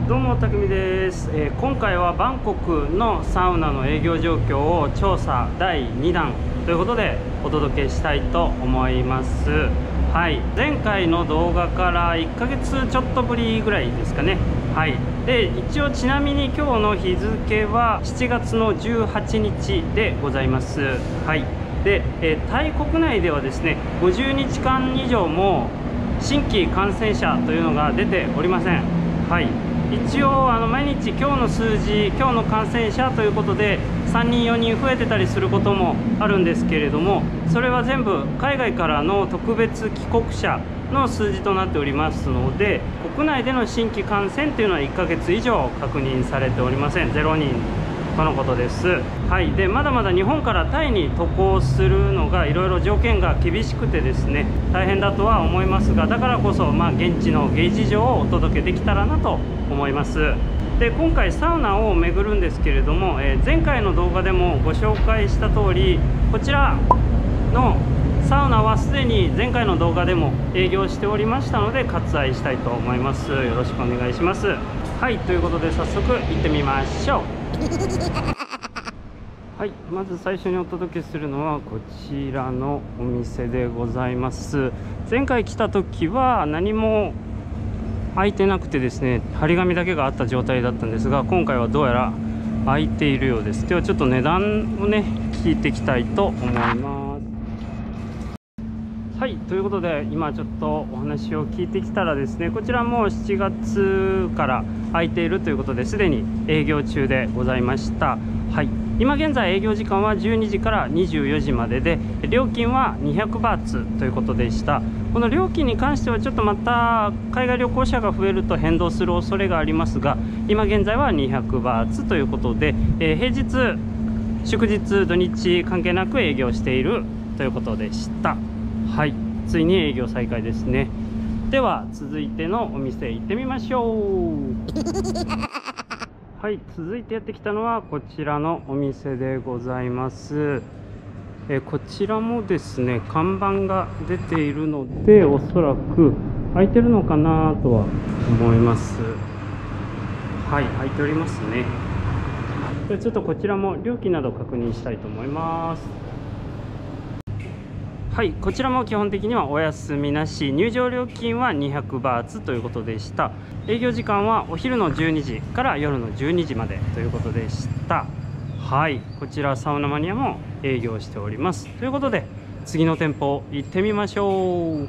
どうもたくみです、今回はバンコクのサウナの営業状況を調査第2弾ということでお届けしたいと思います。はい、前回の動画から1ヶ月ちょっとぶりぐらいですかね。はい、で一応ちなみに今日の日付は7月の18日でございます。はい、で、タイ国内ではですね50日間以上も新規感染者というのが出ておりません。はい、一応毎日今日の数字、今日の感染者ということで3人4人増えてたりすることもあるんですけれども、それは全部海外からの特別帰国者の数字となっておりますので、国内での新規感染というのは1ヶ月以上確認されておりません。0人とのことです。はい、でまだまだ日本からタイに渡航するのがいろいろ条件が厳しくてですね大変だとは思いますが、だからこそ現地の現地情をお届けできたらなと思います。で今回サウナを巡るんですけれども、前回の動画でもご紹介した通りこちらのサウナはすでに前回の動画でも営業しておりましたので割愛したいと思います。よろしくお願いします。はい、ということで早速行ってみましょう。はい、まず最初にお届けするのはこちらのお店でございます。前回来た時は何も開いてなくてですね張り紙だけがあった状態だったんですが、今回はどうやら開いているようです。ではちょっと値段をね聞いていきたいと思います。はい、ということで今ちょっとお話を聞いてきたらですね、こちらも7月から開いているということですでに営業中でございました。はい、今現在営業時間は12時から24時までで料金は200バーツということでした。この料金に関してはちょっとまた海外旅行者が増えると変動する恐れがありますが、今現在は200バーツということで、平日祝日土日関係なく営業しているということでした。はい、ついに営業再開ですね。では続いてのお店行ってみましょう。はい、続いてやってきたのはこちらのお店でございます。こちらもですね看板が出ているのでおそらく開いてるのかなとは思います。はい、開いておりますね。でちょっとこちらも料金など確認したいと思います。はい、こちらも基本的にはお休みなし、入場料金は200バーツということでした。営業時間はお昼の12時から夜の12時までということでした。はい、こちらサウナマニアも営業しておりますということで次の店舗行ってみましょう。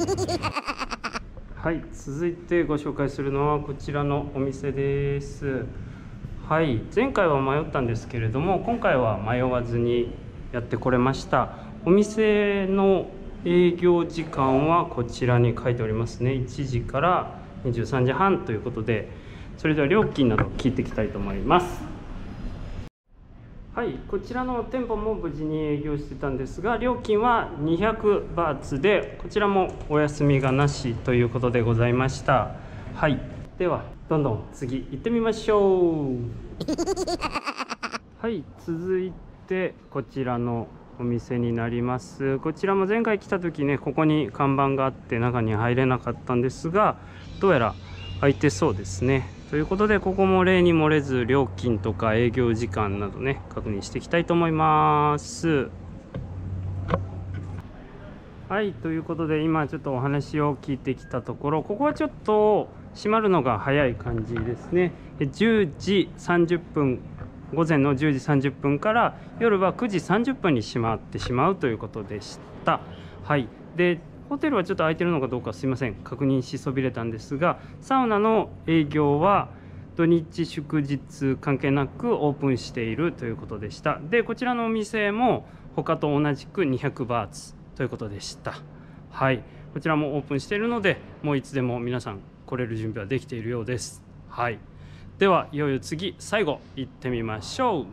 はい、続いてご紹介するのはこちらのお店です。はい、前回は迷ったんですけれども今回は迷わずにやってこれました。お店の営業時間はこちらに書いておりますね。1時から23時半ということで、それでは料金など聞いていきたいと思います。はい、こちらの店舗も無事に営業してたんですが料金は200バーツでこちらもお休みがなしということでございました。はい、ではどんどん次行ってみましょう。はい、続いてこちらのお店になります。こちらも前回来た時ねここに看板があって中に入れなかったんですがどうやら開いてそうですね。ということでここも例に漏れず料金とか営業時間などね確認していきたいと思います。はい、ということで今ちょっとお話を聞いてきたところここはちょっと閉まるのが早い感じですね。10時30分午前の10時30分から夜は9時30分に閉まってしまうということでした。はい、でホテルはちょっと空いてるのかどうかすいません確認しそびれたんですが、サウナの営業は土日祝日関係なくオープンしているということでした。でこちらのお店も他と同じく200バーツということでした。はい、こちらもオープンしているのでもういつでも皆さん来れる準備はできているようです。はい、ではいよいよ次最後行ってみましょう。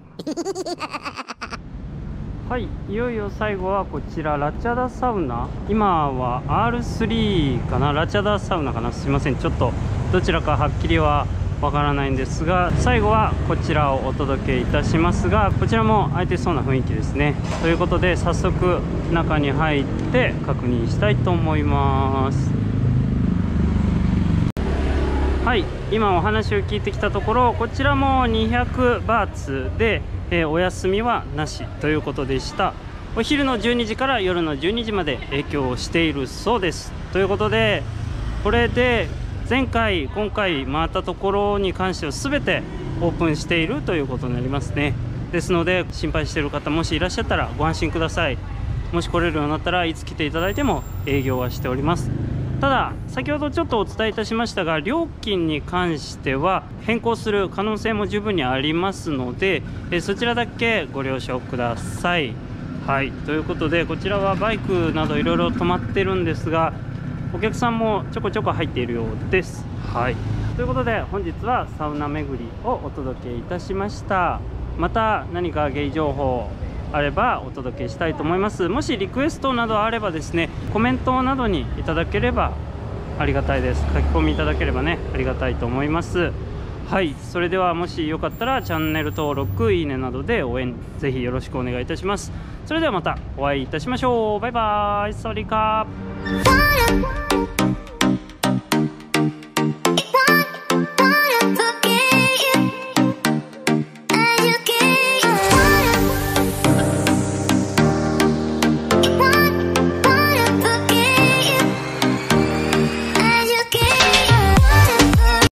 はい、いよいよ最後はこちらラチャダサウナ、今は R3 かなラチャダサウナかな、すいませんちょっとどちらかはっきりはわからないんですが最後はこちらをお届けいたしますがこちらも空いてそうな雰囲気ですね。ということで早速中に入って確認したいと思います。はい、 今お話を聞いてきたところ、こちらも200バーツで、お休みはなしということでした。お昼の12時から夜の12時まで営業をしているそうです。ということで、これで前回今回回ったところに関しては全てオープンしているということになりますね。ですので心配している方もしいらっしゃったらご安心ください。もし来れるようになったらいつ来ていただいても営業はしております。ただ先ほどちょっとお伝えいたしましたが、料金に関しては変更する可能性も十分にありますので、そちらだけご了承ください。はい、ということでこちらはバイクなどいろいろ止まってるんですが、お客さんもちょこちょこ入っているようです。はい、ということで本日はサウナ巡りをお届けいたしました。また何かゲイ情報あればお届けしたいと思います。もしリクエストなどあればですね、コメントなどにいただければありがたいです。書き込みいただければね、ありがたいと思います。はい、それではもしよかったらチャンネル登録、いいねなどで応援ぜひよろしくお願いいたします。それではまたお会いいたしましょう。バイバーイ。サワディーカー。